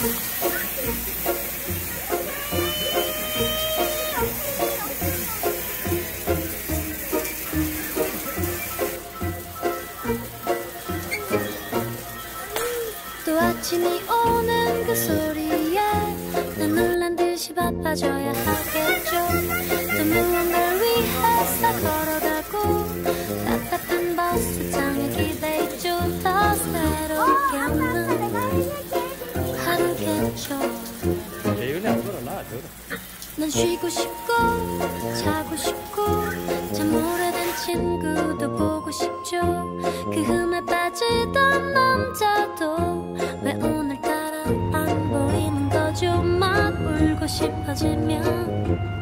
또 아침이 오는 그 소리에 난 놀란 듯이 바빠져야 하겠죠. 또 무언가를 위해서 걸어가고 답답한 버스장에 기대있죠. 더 새롭게 오는 하루겠죠. 난 쉬고 싶고 자고 싶고 참 오래된 친구도 보고 싶죠. 그 흠에 빠지던 남자도 왜 오늘따라 안 보이는 거죠. 막 울고 싶어지면